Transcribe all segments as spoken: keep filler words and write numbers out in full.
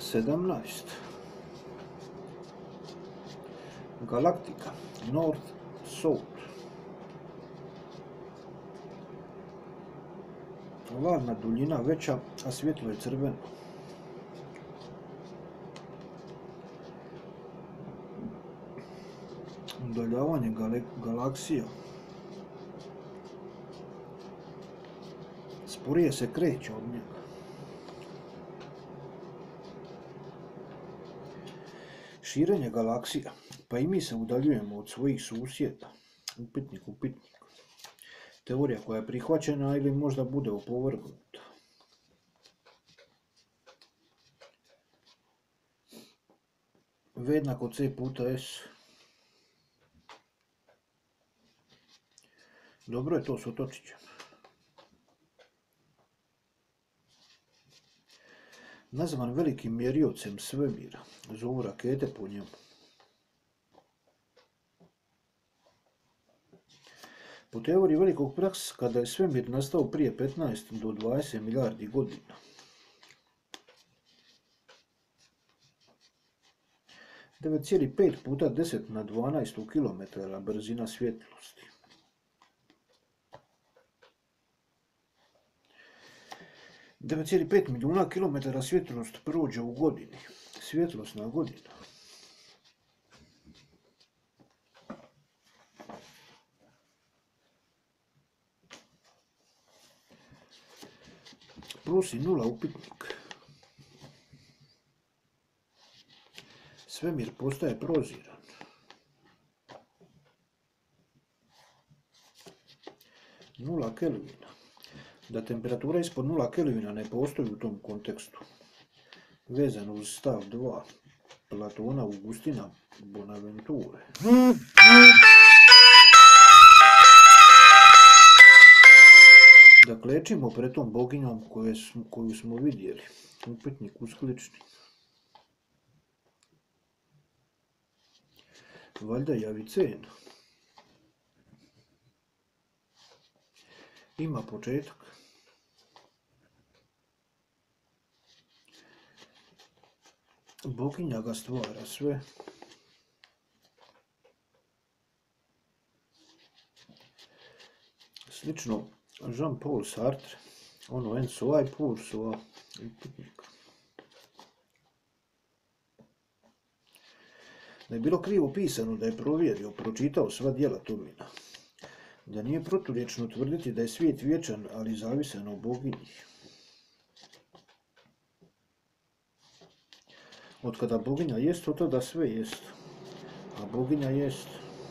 sedamnaest. Galaktika, North South. Varna duljina veća, a svjetlo je crveno. Udaljavanje galaksija. Sporije se kreće od njega. Širenje galaksija. Pa i mi se udaljujemo od svojih susjeda. Upitnik, upitnik. Teorija koja je prihvaćena ili možda bude opovrgnuta. V jednako C puta S. Dobro je to s otočićem. Nazvan velikim mjeriocem svemira. Zovu rakete po njemu. Po teoriji velikog praksa, kada je svemir nastao prije petnaest do dvadeset milijardi godina. devet zarez pet puta deset na dvanaest kilometara brzina svjetlosti. devet zarez pet milijuna kilometara svjetlost prođe u godini. Svjetlosna godina. Plus i nula upitnik. Svemir postaje proziran. Nula kelvina. Da temperatura ispod nula kelvina ne postoji u tom kontekstu. Vezano uz stav dva Platona Augustina Bonaventure. Da klečimo pred tom boginjom koju smo vidjeli. Upitnik usklični. Valjda je Avicena. Ima početak. Boginja ga stvara sve. Slično Jean-Paul Sartre. Ono en soi pour soi. Da je bilo krivo pisano da je provjerio, pročitao sva djela Tolkiena. Da nije proturječno tvrditi da je svijet vječan, ali zavisan o boginji. Od kada boginja jest, od tada sve jest. A boginja jest.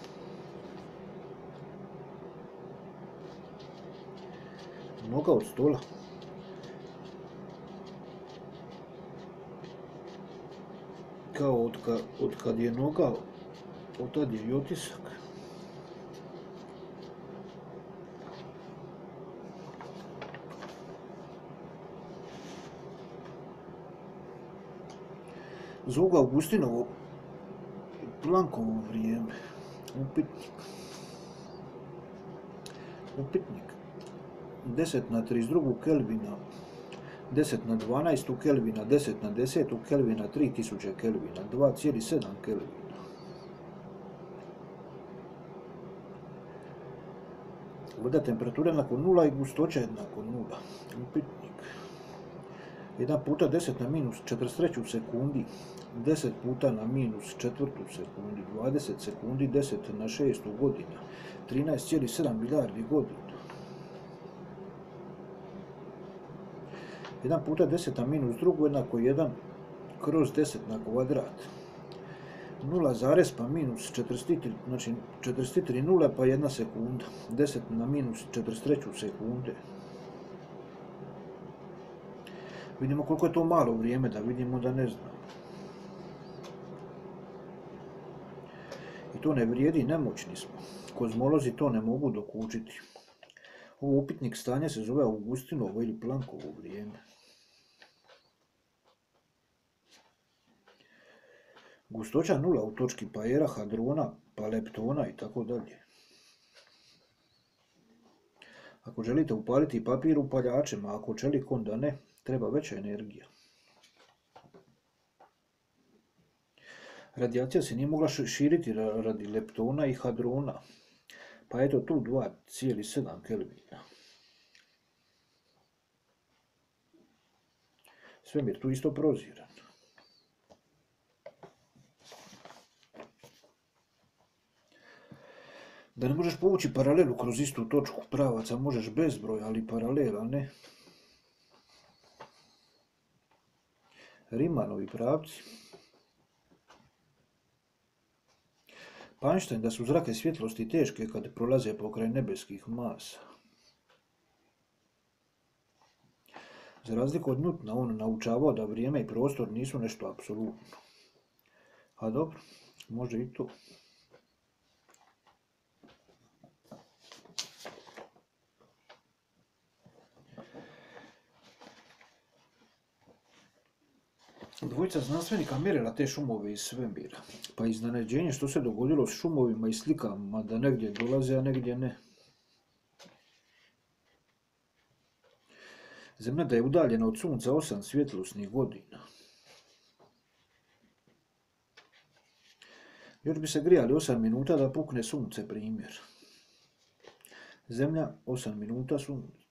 Noga od stola. Kao od, ka, od kad je noga, od tad je i otisak. Zovu ga Augustinovo Planckovo vrijeme. Upitnik. Upitnik. deset na trideset dva kelvina, deset na dvanaest kelvina, deset na deset kelvina, tri tisuće kelvina, dva zarez sedam kelvina. Voda temperatura nakon nula i gustoća jednako nula. Upitnik. jedan puta deset na minus četrdeset tri sekundi, deset puta na minus četvrtu sekundi, dvadeset sekundi, deset na šestu godina, trinaest zarez sedam milijardi godina. jedan puta deset na minus drugu jednako jedan kroz deset na kvadrat. nula zarez pa minus četrdeset tri, znači četrdeset tri nule pa jedna sekunda. deset na minus četrdeset tri sekunde. Vidimo koliko je to malo vrijeme, da vidimo da ne znamo. I to ne vrijedi, nemoćni smo. Kozmolozi to ne mogu dokučiti. Ovo upitnik stanja se zove Augustinovo ili Planckovo vrijeme. Gustoća nula u točki Pajera, hadrona, pa leptona i tako dalje. Ako želite upaliti papir, upaljačem, a ako čelik onda ne, treba veća energija. Radijacija se nije mogla širiti radi leptona i hadrona. Pa eto tu dva zarez sedam kelvina. Svemir tu isto proziran. Da ne možeš povući paralelu kroz istu točku pravaca, možeš bezbroj, ali paralela ne. Rimanovi pravci. Pa Einstein da su zrake svjetlosti teške kad prolaze pokraj nebeskih masa. Za razliku od Newtona, on naučavao da vrijeme i prostor nisu nešto apsolutno. A dobro, može i to. Dvojica znanstvenika mjerila te šumove iz svemira, pa iznenađenje što se dogodilo s šumovima i slikama, da negdje dolaze, a negdje ne. Zemlja da je udaljena od sunca osam svjetlosnih godina. Još bi se grijali osam minuta da pukne sunce, primjer. Zemlja osam minuta sunce.